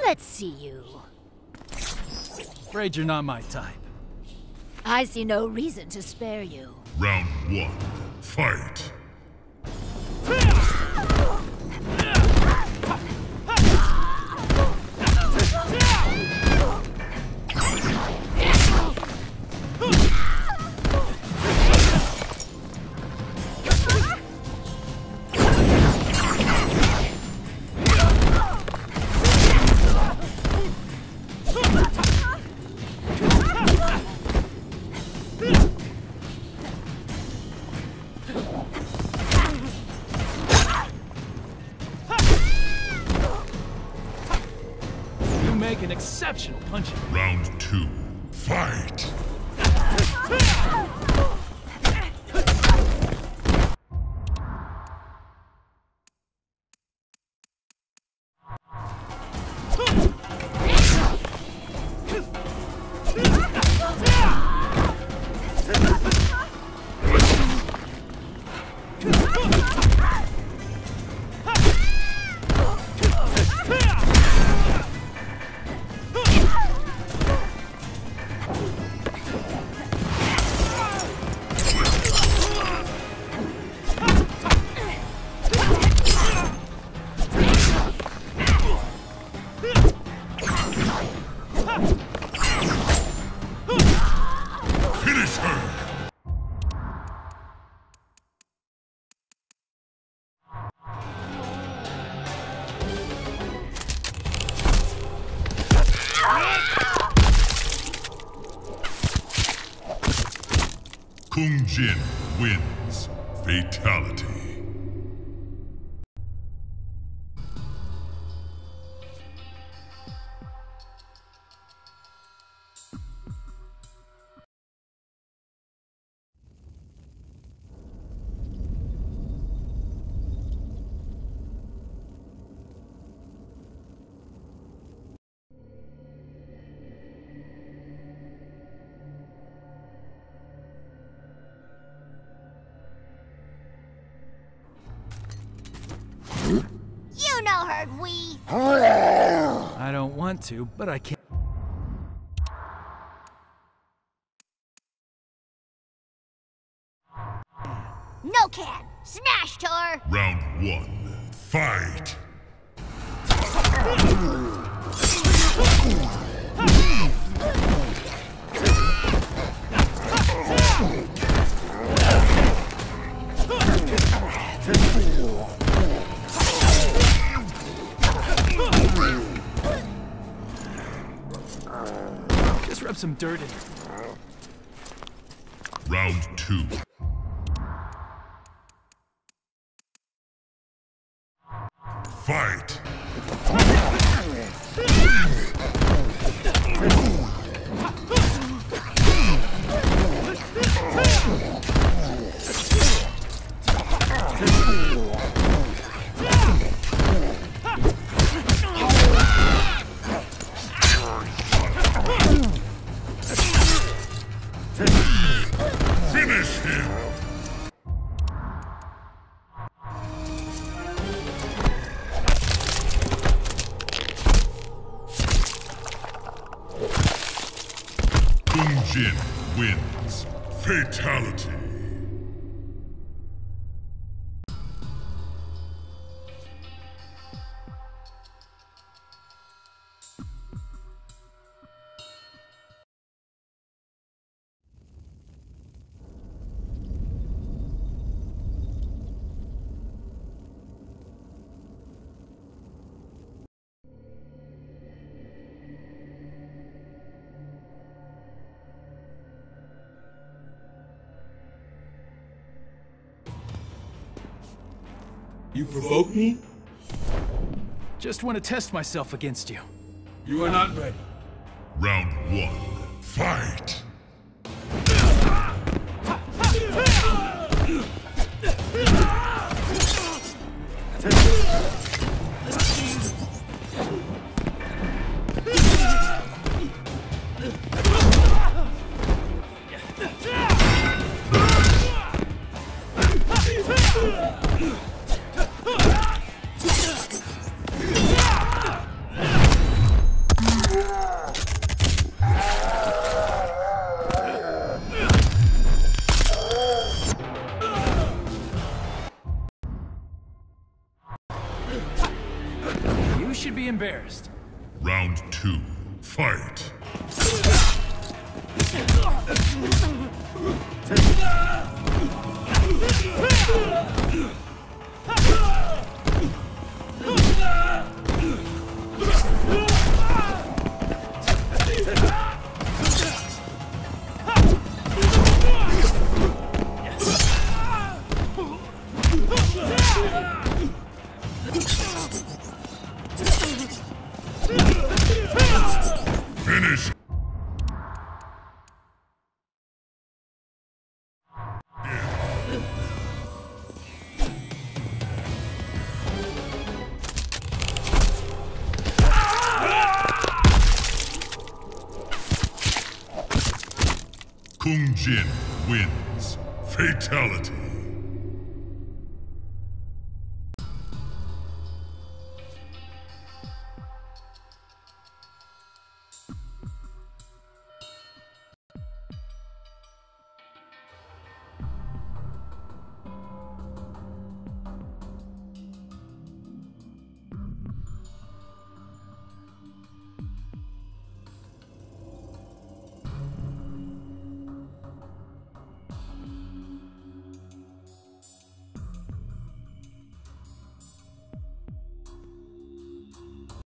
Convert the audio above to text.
Let's see you. Afraid you're not my type. I see no reason to spare you. Round 1. Fight! An exceptional puncher. Round 2. Fight! Kung Jin wins. Fatality. You know her, we. I don't want to, but I can't. No can. Smashed her. Round 1. Fight! Just rub some dirt in it. Round 2. Fight! Finish him! Kung Jin wins. Fatality. You provoke me? Just want to test myself against you. You are not ready. Round 1. Fight! You should be embarrassed. Round 2. Fight. Finish. Kung Jin wins. Fatality.